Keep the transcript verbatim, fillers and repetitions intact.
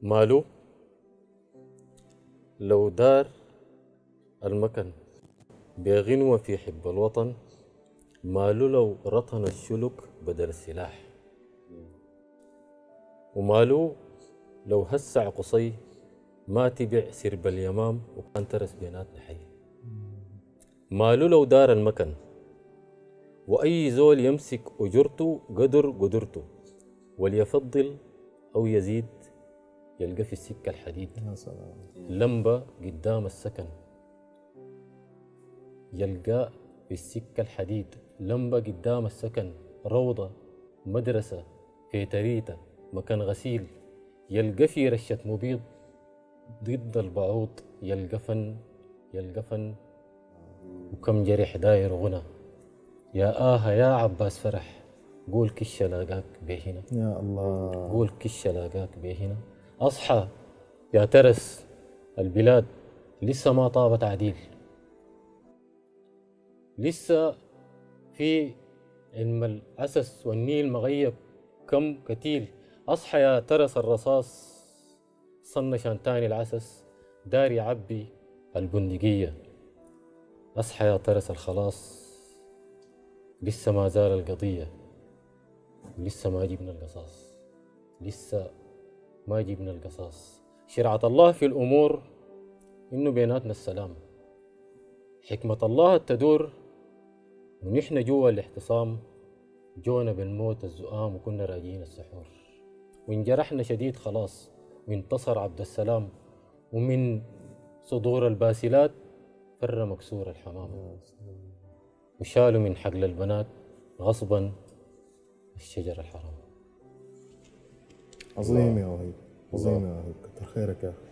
ماله لو دار المكن بغنوة في حب الوطن، ماله لو رطن الشلك بدل السلاح، وماله لو هسع قصي ما تبع سرب اليمام وكان ترس بيناتنا حي. ماله لو دار المكن وأي زول يمسك أجرته قدر قدرته، وليفضل أو يزيد يلقى في السكة الحديد. يا سلام. لمبة قدام السكن يلقى في السكة الحديد، لمبة قدام السكن، روضة، مدرسة، كيتريتا، مكان غسيل، يلقى في رشة مبيض ضد البعوض، يلقى فن يلقى فن وكم جرح داير غنى. يا آه يا عباس فرح، قول كش لاقاك بهنا، يا الله. قول كش لاقاك بهنا. أصحى يا ترس، البلاد لسه ما طابت عديل، لسه في علم الأسس والنيل مغيب كم كتيل. أصحى يا ترس الرصاص صن شانتاني العسس دار يعبي البندقية. أصحى يا ترس الخلاص لسه ما زال القضية، لسه ما جبنا القصاص، لسه ما جبنا القصاص. شرعة الله في الأمور إنه بيناتنا السلام، حكمة الله تدور ونحن جوا الاحتصام. جونا بالموت الزؤام وكنا راجين السحور، وانجرحنا شديد خلاص وانتصر عبد السلام، ومن صدور الباسلات فر مكسور الحمام، وشالوا من حقل البنات غصبا الشجر الحرام. عظيم يا وهيب، عظيم يا وهيب، كتر خيرك يا أخي.